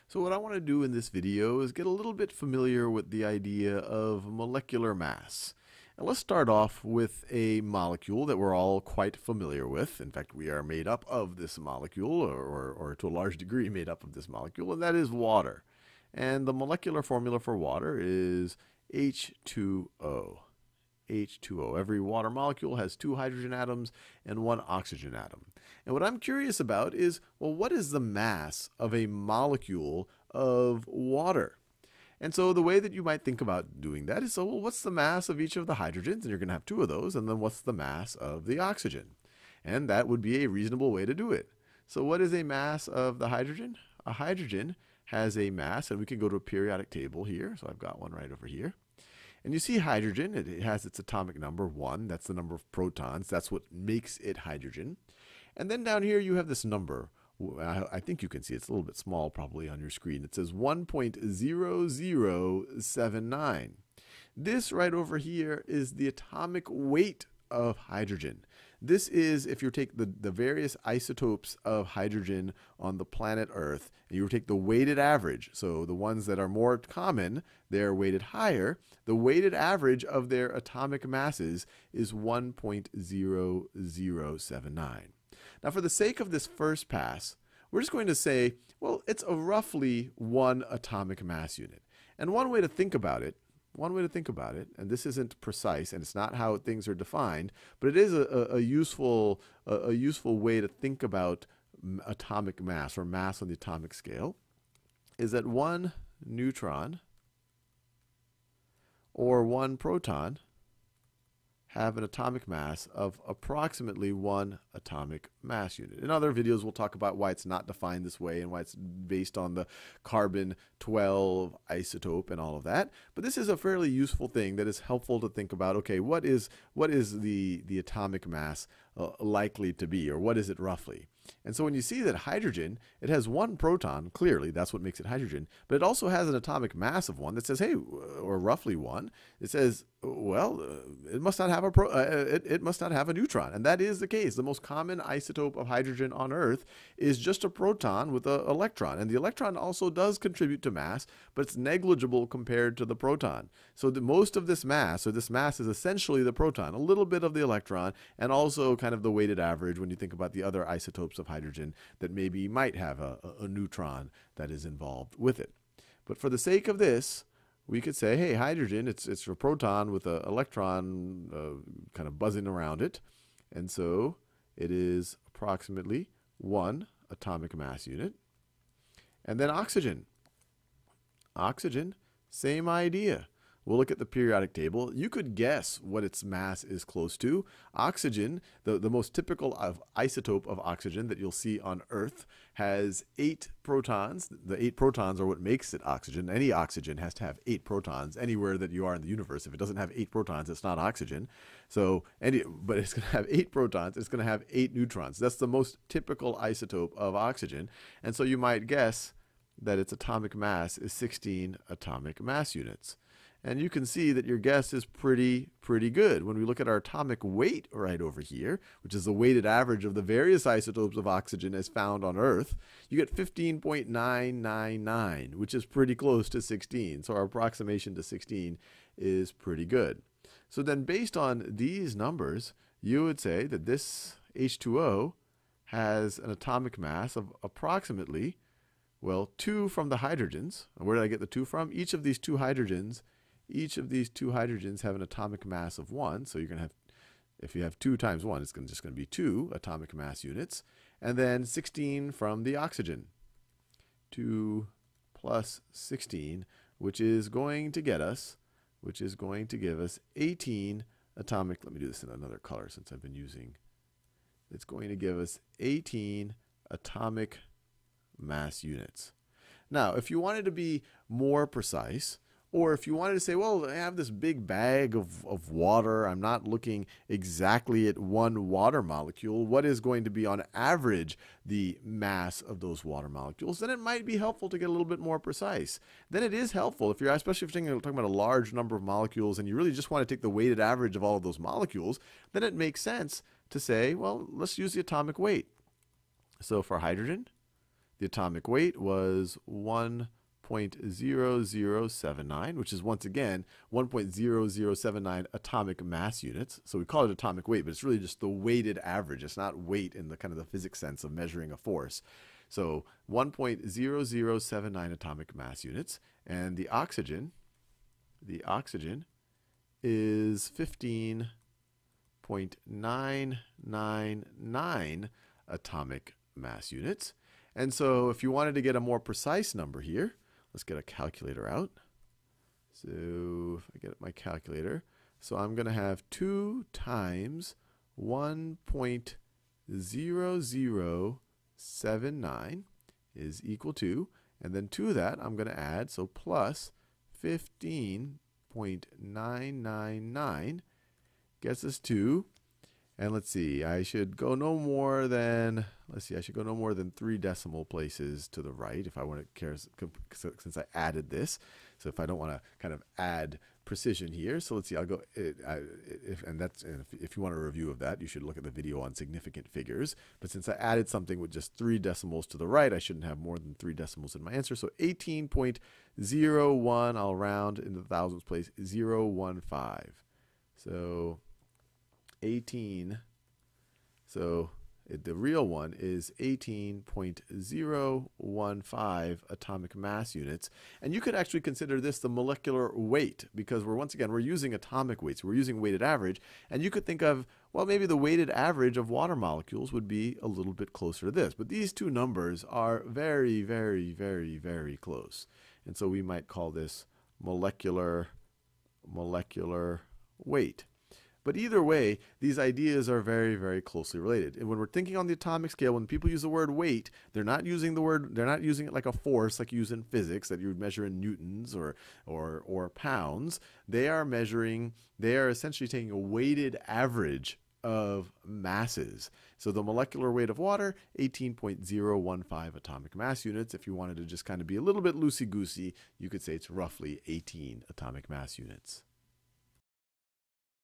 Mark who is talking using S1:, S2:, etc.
S1: So what I want to do in this video is get a little bit familiar with the idea of molecular mass. And let's start off with a molecule that we're all quite familiar with. In fact, we are made up of this molecule, or to a large degree made up of this molecule, and that is water. And the molecular formula for water is H2O. H2O. Every water molecule has 2 hydrogen atoms and 1 oxygen atom. And what I'm curious about is, well, what is the mass of a molecule of water? And so the way that you might think about doing that is, so, well, what's the mass of each of the hydrogens? And you're going to have 2 of those. And then what's the mass of the oxygen? And that would be a reasonable way to do it. So what is a mass of the hydrogen? A hydrogen has a mass, and we can go to a periodic table here. So I've got one right over here. And you see hydrogen, it has its atomic number 1. That's the number of protons. That's what makes it hydrogen. And then down here you have this number. I think you can see it's a little bit small probably on your screen. It says 1.0079. This right over here is the atomic weight of hydrogen. This is if you take the various isotopes of hydrogen on the planet Earth, and you take the weighted average, so the ones that are more common, they're weighted higher. The weighted average of their atomic masses is 1.0079. Now, for the sake of this first pass, we're just going to say, well, it's a roughly 1 atomic mass unit. And one way to think about it, and this isn't precise, and it's not how things are defined, but it is a useful way to think about atomic mass, or mass on the atomic scale, is that 1 neutron or 1 proton have an atomic mass of approximately 1 atomic mass unit. In other videos, we'll talk about why it's not defined this way and why it's based on the carbon-12 isotope and all of that. But this is a fairly useful thing that is helpful to think about, okay, what is the atomic mass likely to be, or what is it roughly? And so when you see that hydrogen, it has 1 proton, clearly, that's what makes it hydrogen, but it also has an atomic mass of 1 that says, hey, or roughly 1. It says, well, it must not have it must not have a neutron. And that is the case. The most common isotope of hydrogen on Earth is just a proton with an electron. And the electron also does contribute to mass, but it's negligible compared to the proton. So most of this mass, or this mass, is essentially the proton, a little bit of the electron, and also kind of the weighted average when you think about the other isotopes of hydrogen that maybe might have a neutron that is involved with it. But for the sake of this, we could say, hey, hydrogen, it's a proton with an electron kind of buzzing around it. And so it is approximately 1 atomic mass unit. And then oxygen. Oxygen, same idea. We'll look at the periodic table. You could guess what its mass is close to. Oxygen, the most typical isotope of oxygen that you'll see on Earth, has 8 protons. The 8 protons are what makes it oxygen. Any oxygen has to have 8 protons anywhere that you are in the universe. If it doesn't have 8 protons, it's not oxygen. But it's going to have 8 protons. It's going to have 8 neutrons. That's the most typical isotope of oxygen. And so you might guess that its atomic mass is 16 atomic mass units. And you can see that your guess is pretty good. When we look at our atomic weight right over here, which is the weighted average of the various isotopes of oxygen as found on Earth, you get 15.999, which is pretty close to 16. So our approximation to 16 is pretty good. So then based on these numbers, you would say that this H2O has an atomic mass of approximately, well, 2 from the hydrogens. And where did I get the 2 from? Each of these 2 hydrogens have an atomic mass of 1. So you're going to have, if you have 2 times 1, it's just going to be 2 atomic mass units. And then 16 from the oxygen. 2 plus 16, which is going to give us 18 atomic, let me do this in another color since I've been using, it's going to give us 18 atomic mass units. Now, if you wanted to be more precise, or if you wanted to say, well, I have this big bag of water, I'm not looking exactly at 1 water molecule, what is going to be on average the mass of those water molecules, then it might be helpful to get a little bit more precise. Then it is helpful, especially if you're talking about a large number of molecules and you really just want to take the weighted average of all of those molecules, then it makes sense to say, well, let's use the atomic weight. So for hydrogen, The atomic weight was 1.0079, which is once again 1.0079 atomic mass units. So we call it atomic weight, but it's really just the weighted average. It's not weight in the kind of the physics sense of measuring a force. So 1.0079 atomic mass units, and the oxygen is 15.999 atomic mass units. And so if you wanted to get a more precise number here, let's get a calculator out. So if I get my calculator, so I'm going to have 2 times 1.0079 is equal to, and then to that I'm going to add, so plus 15.999 gets us to, and let's see, I should go no more than 3 decimal places to the right if I want to care, since I added this. So if I don't want to kind of add precision here, so let's see, I'll go, if you want a review of that, you should look at the video on significant figures. But since I added something with just 3 decimals to the right, I shouldn't have more than 3 decimals in my answer. So 18.01, I'll round in the thousands place, 015. So 18, so the real one is 18.015 atomic mass units. And you could actually consider this the molecular weight, because we're using atomic weights. We're using weighted average. And you could think of, well, maybe the weighted average of water molecules would be a little bit closer to this. But these two numbers are very, very, very, very close. And so we might call this molecular weight. But either way, these ideas are very, very closely related. And when we're thinking on the atomic scale, when people use the word weight, they're not using it like a force like you use in physics that you would measure in newtons or pounds. They are essentially taking a weighted average of masses. So the molecular weight of water, 18.015 atomic mass units. If you wanted to just kind of be a little bit loosey-goosey, you could say it's roughly 18 atomic mass units.